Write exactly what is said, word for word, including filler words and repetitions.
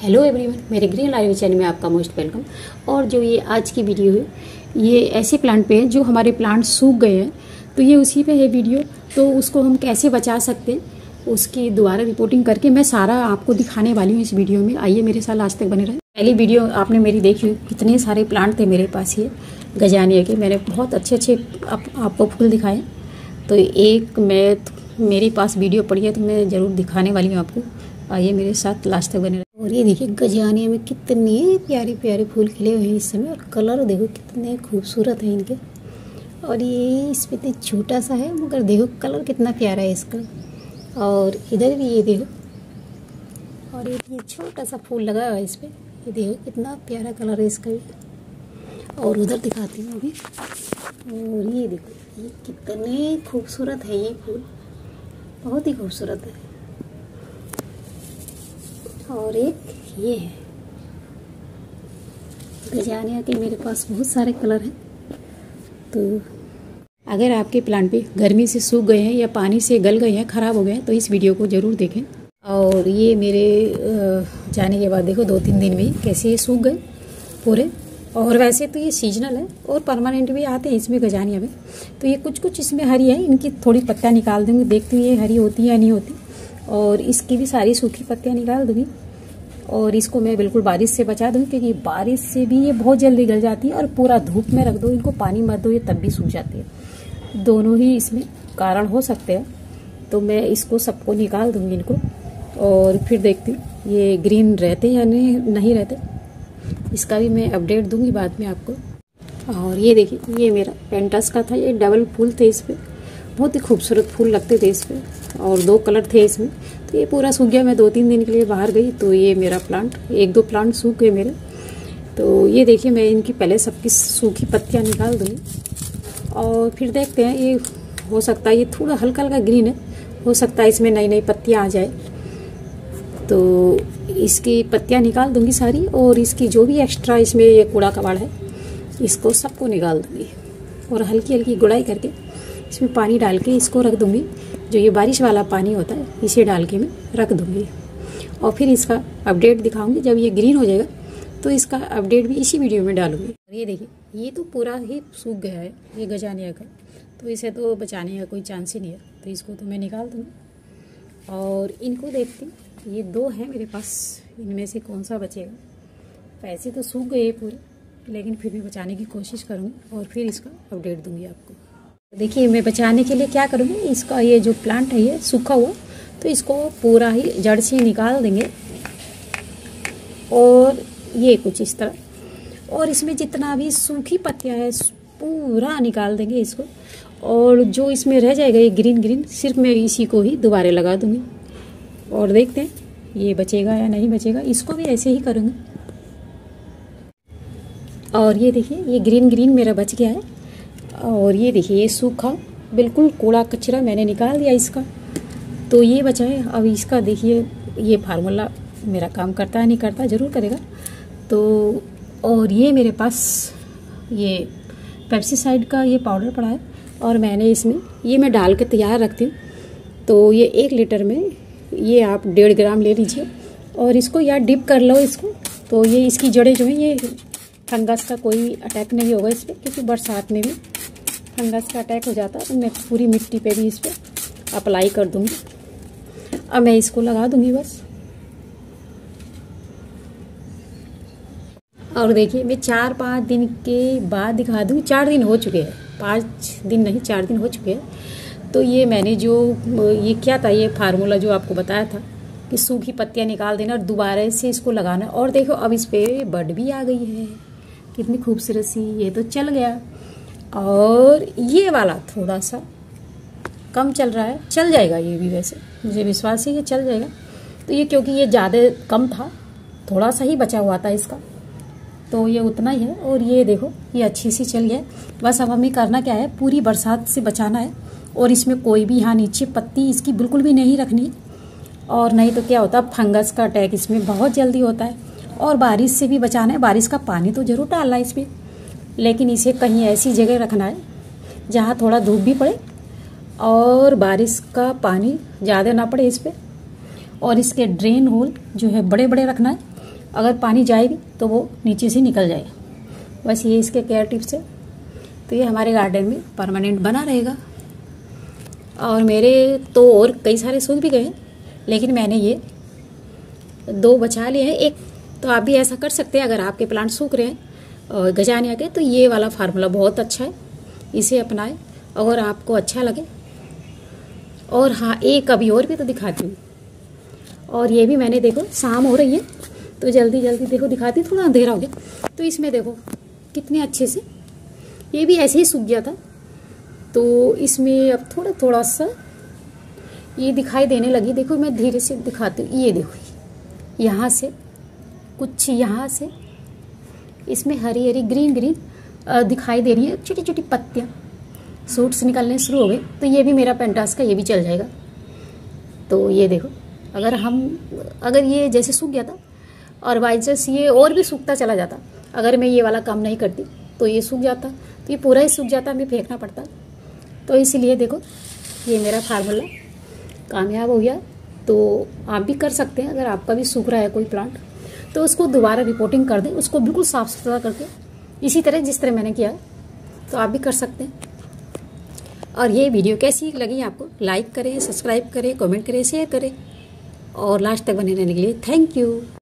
Hello everyone, मेरे green live channel में आपका मोस्ट वेलकम। और जो ये आज की वीडियो है ये ऐसे प्लांट पे है जो हमारे प्लांट सूख गए हैं, तो ये उसी पे है वीडियो। तो उसको हम कैसे बचा सकते हैं उसकी दोबारा रिपोर्टिंग करके मैं सारा आपको दिखाने वाली हूँ इस वीडियो में। आइए मेरे साथ लास्ट तक बने रहे। पहली वीडियो आपने मेरी देखी, कितने सारे प्लांट थे मेरे पास ये गजानिया के, मैंने बहुत अच्छे अच्छे आप, आपको फूल दिखाए। तो एक मैं मेरे पास वीडियो पड़ी है तो मैं ज़रूर दिखाने वाली हूँ आपको। आइए मेरे साथ लास्ट तक बने रहे। और ये देखिए गजानिया में कितने प्यारे प्यारे फूल खिले हुए हैं इस समय, और कलर देखो कितने खूबसूरत हैं इनके। और ये इस पे तो छोटा सा है मगर देखो कलर कितना प्यारा है इसका। और इधर भी ये देखो, और एक ये छोटा सा फूल लगा हुआ है इस पे, ये देखो कितना प्यारा कलर है इसका भी। और उधर दिखाती हूँ अभी। और ये देखो ये कितने खूबसूरत है ये फूल, बहुत ही खूबसूरत है। और एक ये है गजानिया के, मेरे पास बहुत सारे कलर हैं। तो अगर आपके प्लांट पे गर्मी से सूख गए हैं या पानी से गल गए हैं, ख़राब हो गए हैं, तो इस वीडियो को ज़रूर देखें। और ये मेरे जाने के बाद देखो दो तीन दिन में ही कैसे ये सूख गए पूरे। और वैसे तो ये सीजनल है और परमानेंट भी आते हैं इसमें गजानिया में। तो ये कुछ कुछ इसमें हरी है, इनकी थोड़ी पत्तियाँ निकाल दूँगी, देखती हूँ ये हरी होती है या नहीं होती। और इसकी भी सारी सूखी पत्तियाँ निकाल दूँगी। और इसको मैं बिल्कुल बारिश से बचा दूँ, क्योंकि बारिश से भी ये बहुत जल्दी गल जाती है। और पूरा धूप में रख दो इनको, पानी मत दो, ये तब भी सूख जाती है। दोनों ही इसमें कारण हो सकते हैं। तो मैं इसको सबको निकाल दूँगी इनको, और फिर देखती हूँ ये ग्रीन रहते या नहीं नहीं रहते, इसका भी मैं अपडेट दूँगी बाद में आपको। और ये देखिए ये मेरा पेंटस का था, ये डबल फूल थे इस पर, बहुत ही खूबसूरत फूल लगते थे इस पर, और दो कलर थे इसमें। तो ये पूरा सूख गया, मैं दो तीन दिन के लिए बाहर गई तो ये मेरा प्लांट, एक दो प्लांट सूख गए मेरे। तो ये देखिए मैं इनकी पहले सबकी सूखी पत्तियां निकाल दूँगी, और फिर देखते हैं। ये हो सकता है ये थोड़ा हल्का हल्का ग्रीन है, हो सकता है इसमें नई नई पत्तियाँ आ जाए। तो इसकी पत्तियाँ निकाल दूँगी सारी, और इसकी जो भी एक्स्ट्रा इसमें ये कूड़ा कबाड़ है इसको सबको निकाल दूँगी। और हल्की हल्की गुड़ाई करके इसमें पानी डाल के इसको रख दूँगी। जो ये बारिश वाला पानी होता है इसे डाल के मैं रख दूँगी, और फिर इसका अपडेट दिखाऊंगी। जब ये ग्रीन हो जाएगा तो इसका अपडेट भी इसी वीडियो में डालूंगी। ये देखिए ये तो पूरा ही सूख गया है ये गजानिया का, तो इसे तो बचाने का कोई चांस ही नहीं है। तो इसको तो मैं निकाल दूँगी। और इनको देखती हूँ, ये दो हैं मेरे पास, इनमें से कौन सा बचेगा। पैसे तो सूख गए पूरे, लेकिन फिर भी बचाने की कोशिश करूँगी और फिर इसका अपडेट दूँगी आपको। देखिए मैं बचाने के लिए क्या करूँगी, इसका ये जो प्लांट है ये सूखा हुआ, तो इसको पूरा ही जड़ से निकाल देंगे। और ये कुछ इस तरह, और इसमें जितना भी सूखी पत्तियाँ है पूरा निकाल देंगे इसको। और जो इसमें रह जाएगा ये ग्रीन ग्रीन, सिर्फ मैं इसी को ही दोबारा लगा दूँगी। और देखते हैं ये बचेगा या नहीं बचेगा, इसको भी ऐसे ही करूँगी। और ये देखिए ये ग्रीन ग्रीन मेरा बच गया है। और ये देखिए ये सूखा बिल्कुल कूड़ा कचरा मैंने निकाल दिया इसका, तो ये बचा है। अब इसका देखिए ये फार्मूला मेरा काम करता है नहीं करता, ज़रूर करेगा। तो और ये मेरे पास ये पेप्सीसाइड का ये पाउडर पड़ा है, और मैंने इसमें ये मैं डाल के तैयार रखती हूँ। तो ये एक लीटर में ये आप डेढ़ ग्राम ले लीजिए, और इसको या डिप कर लो इसको। तो ये इसकी जड़ें जो हैं ये फंगस का कोई अटैक नहीं होगा इस पर, क्योंकि बरसात में भी फंगस का अटैक हो जाता है। तो मैं पूरी मिट्टी पे भी इस पर अप्लाई कर दूंगी। अब मैं इसको लगा दूंगी बस। और देखिए मैं चार पाँच दिन के बाद दिखा दूँगी। चार दिन हो चुके हैं, पाँच दिन नहीं चार दिन हो चुके हैं। तो ये मैंने जो ये क्या था, ये फार्मूला जो आपको बताया था कि सूखी पत्तियाँ निकाल देना और दोबारा से इसको लगाना। और देखो अब इस पर बड भी आ गई है, कितनी खूबसूरत सी। ये तो चल गया, और ये वाला थोड़ा सा कम चल रहा है, चल जाएगा ये भी, वैसे मुझे विश्वास है कि चल जाएगा। तो ये क्योंकि ये ज़्यादा कम था, थोड़ा सा ही बचा हुआ था इसका, तो ये उतना ही है। और ये देखो ये अच्छी सी चल गया। बस अब हमें करना क्या है, पूरी बरसात से बचाना है। और इसमें कोई भी यहाँ नीचे पत्ती इसकी बिल्कुल भी नहीं रखनी, और नहीं तो क्या होता है फंगस का अटैक इसमें बहुत जल्दी होता है। और बारिश से भी बचाना है, बारिश का पानी तो ज़रूर डालना है इसमें, लेकिन इसे कहीं ऐसी जगह रखना है जहाँ थोड़ा धूप भी पड़े और बारिश का पानी ज़्यादा ना पड़े इस पर। और इसके ड्रेन होल जो है बड़े बड़े रखना है, अगर पानी जाए भी तो वो नीचे से निकल जाएगा। बस ये इसके केयर टिप्स है। तो ये हमारे गार्डन में परमानेंट बना रहेगा। और मेरे तो और कई सारे सूख भी गए हैं, लेकिन मैंने ये दो बचा लिए हैं। एक तो आप भी ऐसा कर सकते हैं, अगर आपके प्लांट सूख रहे हैं और गजानिया के, तो ये वाला फार्मूला बहुत अच्छा है, इसे अपनाएं अगर आपको अच्छा लगे। और हाँ, एक अभी और भी तो दिखाती हूँ। और ये भी मैंने, देखो शाम हो रही है तो जल्दी जल्दी देखो दिखाती, थोड़ा अंधेरा हो गया। तो इसमें देखो कितने अच्छे से, ये भी ऐसे ही सूख गया था, तो इसमें अब थोड़ा थोड़ा सा ये दिखाई देने लगी। देखो मैं धीरे से दिखाती हूँ। ये देखो यहाँ से कुछ, यहाँ से इसमें हरी हरी ग्रीन ग्रीन दिखाई दे रही है, छोटी छोटी पत्तियाँ, सूट्स निकलने शुरू हो गए। तो ये भी मेरा पेंटास का, ये भी चल जाएगा। तो ये देखो, अगर हम अगर ये जैसे सूख गया था और बाई चांस ये और भी सूखता चला जाता, अगर मैं ये वाला काम नहीं करती तो ये सूख जाता, तो ये पूरा ही सूख जाता, हमें फेंकना पड़ता। तो इसलिए देखो ये मेरा फार्मूला कामयाब हो गया। तो आप भी कर सकते हैं, अगर आपका भी सूख रहा है कोई प्लांट तो उसको दोबारा रिपोर्टिंग कर दें, उसको बिल्कुल साफ सुथरा करके, इसी तरह जिस तरह मैंने किया, तो आप भी कर सकते हैं। और ये वीडियो कैसी लगी आपको, लाइक करें, सब्सक्राइब करें, कमेंट करें, शेयर करें और लास्ट तक बने रहने के लिए थैंक यू।